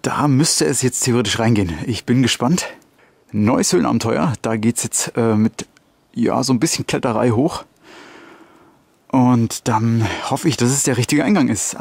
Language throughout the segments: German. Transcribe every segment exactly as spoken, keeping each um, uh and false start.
Da müsste es jetzt theoretisch reingehen. Ich bin gespannt. Neues Höhlenabenteuer. Da geht es jetzt äh, mit ja, so ein bisschen Kletterei hoch. Und dann hoffe ich, dass es der richtige Eingang ist.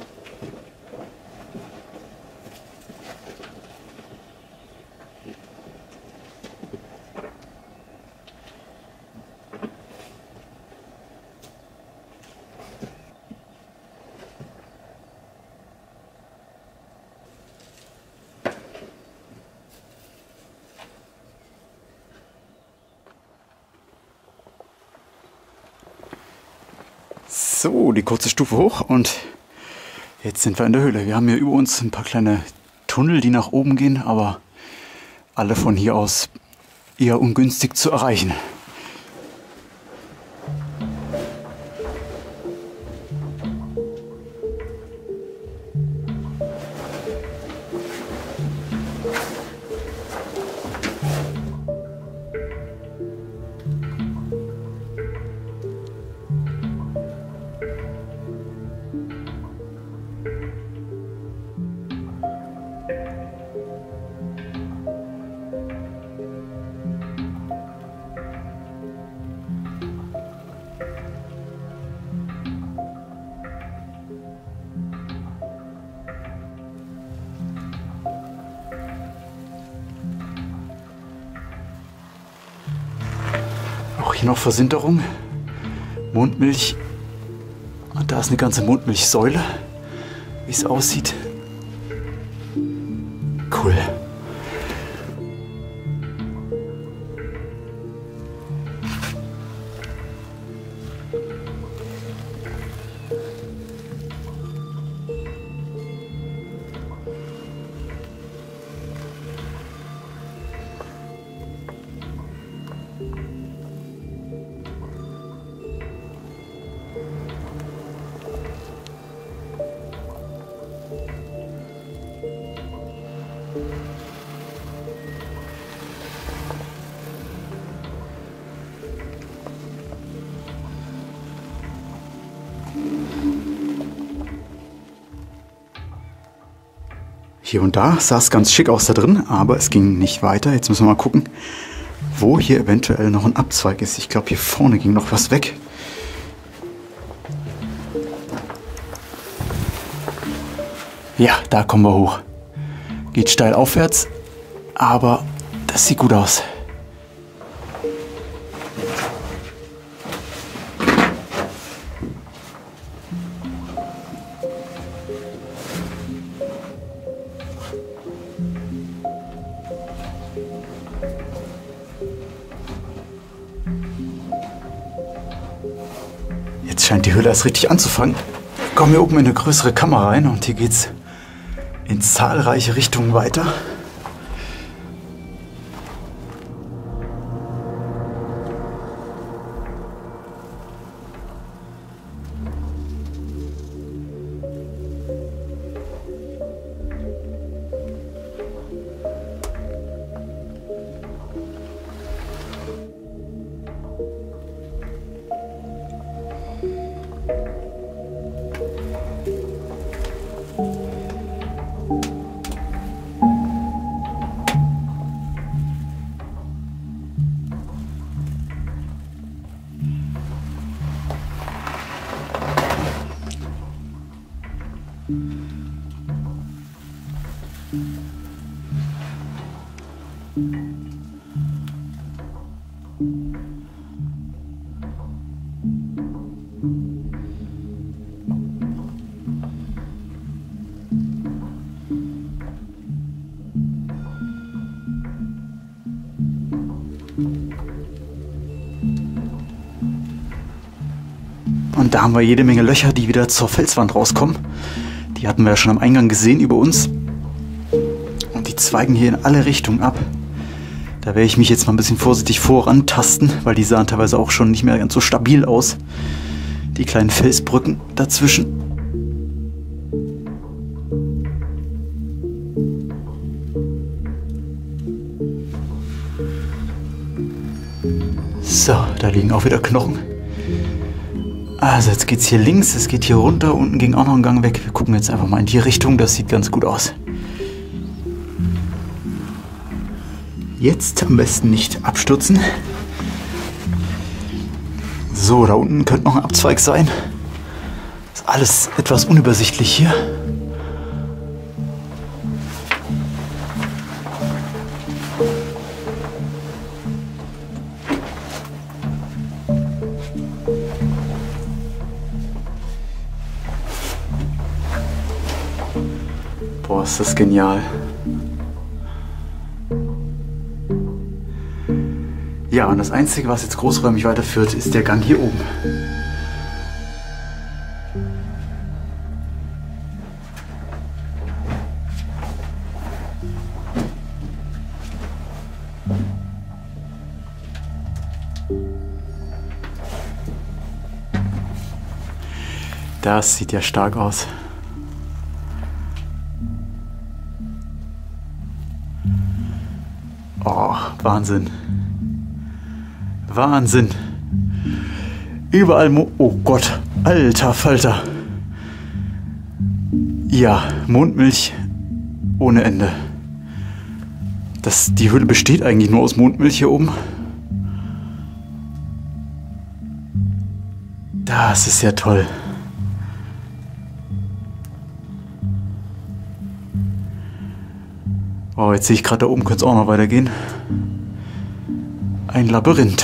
So, die kurze Stufe hoch und jetzt sind wir in der Höhle. Wir haben hier über uns ein paar kleine Tunnel, die nach oben gehen, aber alle von hier aus eher ungünstig zu erreichen. Auch hier noch Versinterung, Mondmilch. Und da ist eine ganze Mondmilchsäule, wie es aussieht. Cool. Hier und da sah es ganz schick aus da drin, aber es ging nicht weiter. Jetzt müssen wir mal gucken, wo hier eventuell noch ein Abzweig ist. Ich glaube, hier vorne ging noch was weg. Ja, da kommen wir hoch. Geht steil aufwärts, aber das sieht gut aus. Jetzt scheint die Höhle erst richtig anzufangen. Wir kommen hier oben in eine größere Kammer rein und hier geht's in zahlreiche Richtungen weiter. Und da haben wir jede Menge Löcher, die wieder zur Felswand rauskommen. Die hatten wir ja schon am Eingang gesehen über uns. Und die zweigen hier in alle Richtungen ab. Da werde ich mich jetzt mal ein bisschen vorsichtig vorantasten, weil die sahen teilweise auch schon nicht mehr ganz so stabil aus. Die kleinen Felsbrücken dazwischen. So, da liegen auch wieder Knochen. Also jetzt geht's hier links, es geht hier runter, unten ging auch noch ein Gang weg. Wir gucken jetzt einfach mal in die Richtung, das sieht ganz gut aus. Jetzt am besten nicht abstürzen. So, da unten könnte noch ein Abzweig sein. Ist alles etwas unübersichtlich hier. Boah, ist das genial. Ja, und das Einzige, was jetzt großräumig weiterführt, ist der Gang hier oben. Das sieht ja stark aus. Oh, Wahnsinn. Wahnsinn. Überall Mo... Oh Gott, alter Falter. Ja, Mondmilch ohne Ende. Das, die Höhle besteht eigentlich nur aus Mondmilch hier oben. Das ist ja toll. Oh, jetzt sehe ich gerade, da oben könnte es auch noch weitergehen. Ein Labyrinth.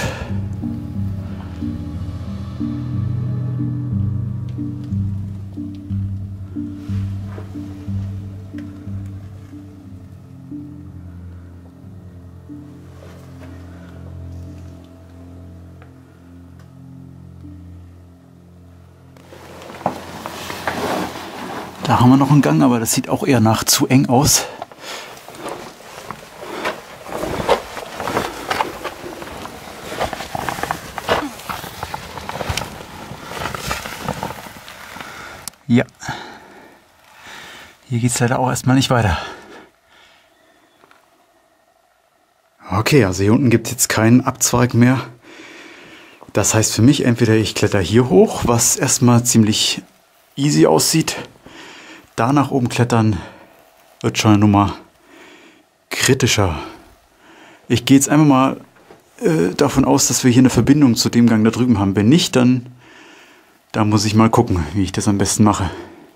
Da haben wir noch einen Gang, aber das sieht auch eher nach zu eng aus. Ja, hier geht es leider auch erstmal nicht weiter. Okay, also hier unten gibt es jetzt keinen Abzweig mehr. Das heißt für mich, entweder ich kletter hier hoch, was erstmal ziemlich easy aussieht. Da nach oben klettern wird schon eine Nummer kritischer. Ich gehe jetzt einfach mal äh, davon aus, dass wir hier eine Verbindung zu dem Gang da drüben haben. Wenn nicht, dann... Da muss ich mal gucken, wie ich das am besten mache.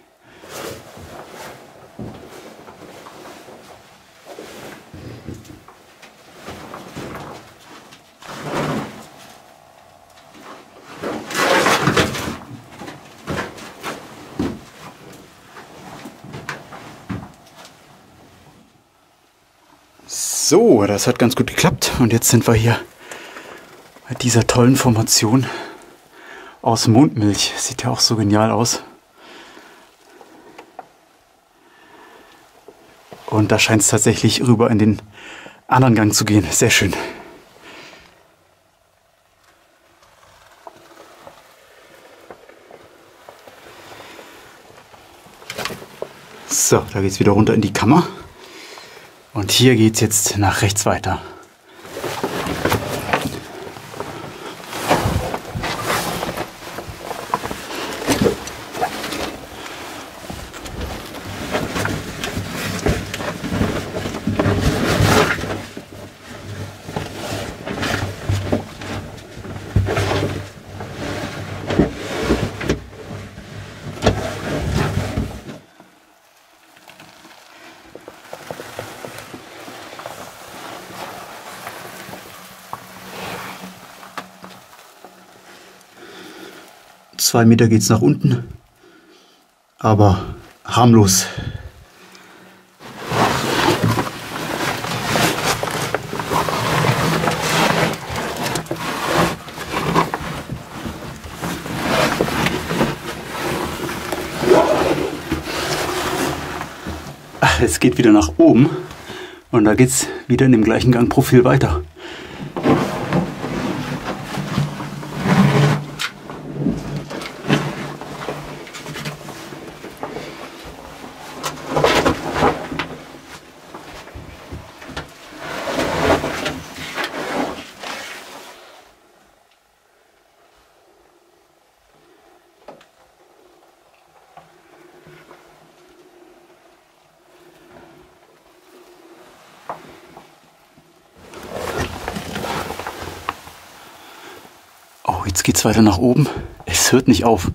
So, das hat ganz gut geklappt. Und jetzt sind wir hier bei dieser tollen Formation aus Mondmilch. Sieht ja auch so genial aus. Und da scheint es tatsächlich rüber in den anderen Gang zu gehen. Sehr schön. So, da geht es wieder runter in die Kammer. Und hier geht es jetzt nach rechts weiter. Zwei Meter geht es nach unten, aber harmlos. Ach, es geht wieder nach oben und da geht es wieder in dem gleichen Gangprofil weiter. So, jetzt geht's weiter nach oben. Es hört nicht auf.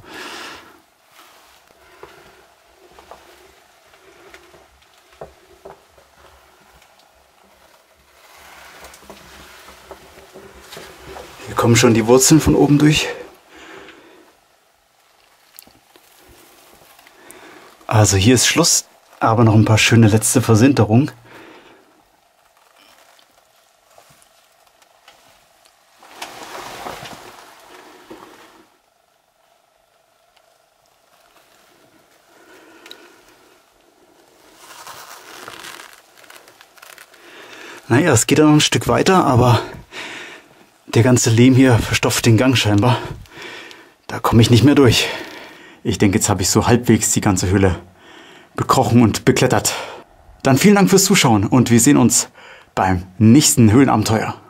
Hier kommen schon die Wurzeln von oben durch. Also hier ist Schluss, aber noch ein paar schöne letzte Versinterungen. Naja, es geht dann noch ein Stück weiter, aber der ganze Lehm hier verstopft den Gang scheinbar. Da komme ich nicht mehr durch. Ich denke, jetzt habe ich so halbwegs die ganze Höhle bekrochen und beklettert. Dann vielen Dank fürs Zuschauen und wir sehen uns beim nächsten Höhlenabenteuer.